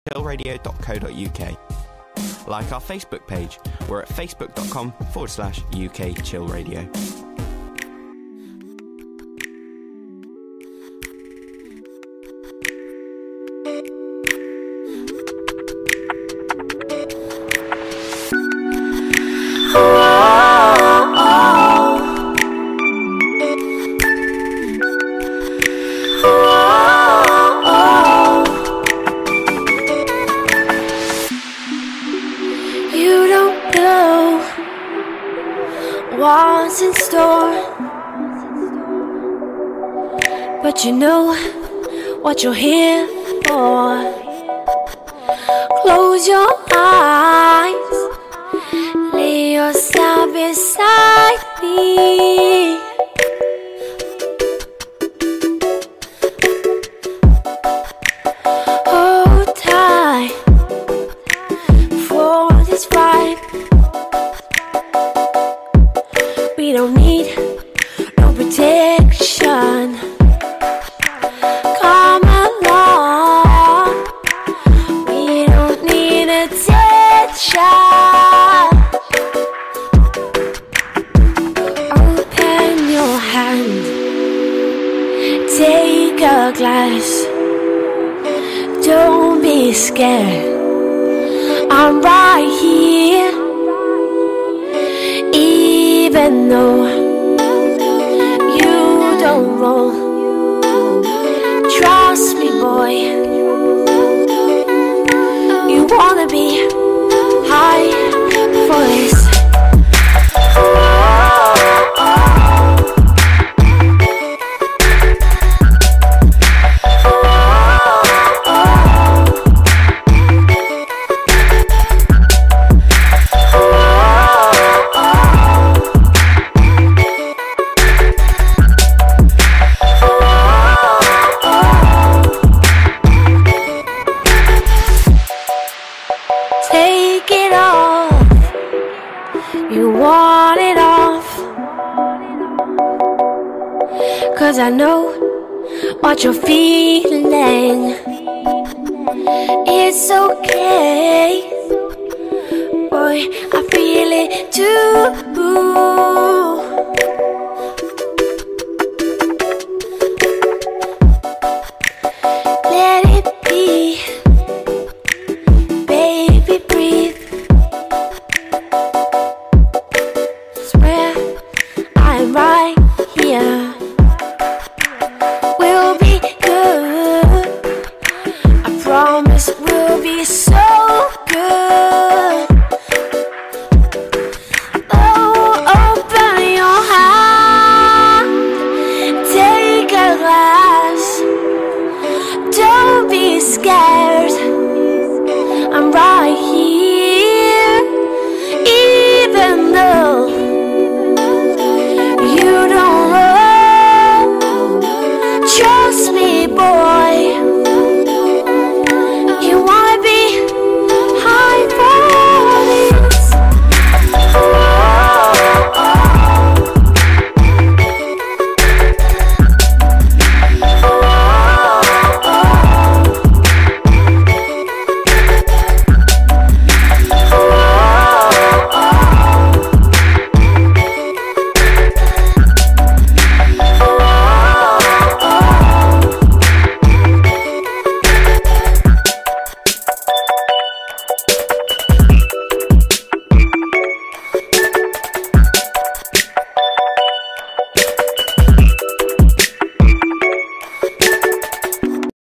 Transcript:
chillradio.co.uk. Like our Facebook page, we're at facebook.com/UK Chill Radio. What's in store, but you know what you're here for. Close your eyes, lay yourself beside me. Hold tight for this ride. We don't need no protection. Come along. We don't need attention. Open your hand. Take a glass. Don't be scared. I'm right here. Even though you don't roll, trust me, boy. You wanna be high for this. Take it off. You want it off. 'Cause I know what you're feeling. It's okay, boy, I feel it too. Let it be. Baby, breathe. Swear I'm right here. We'll be good. I promise we'll be so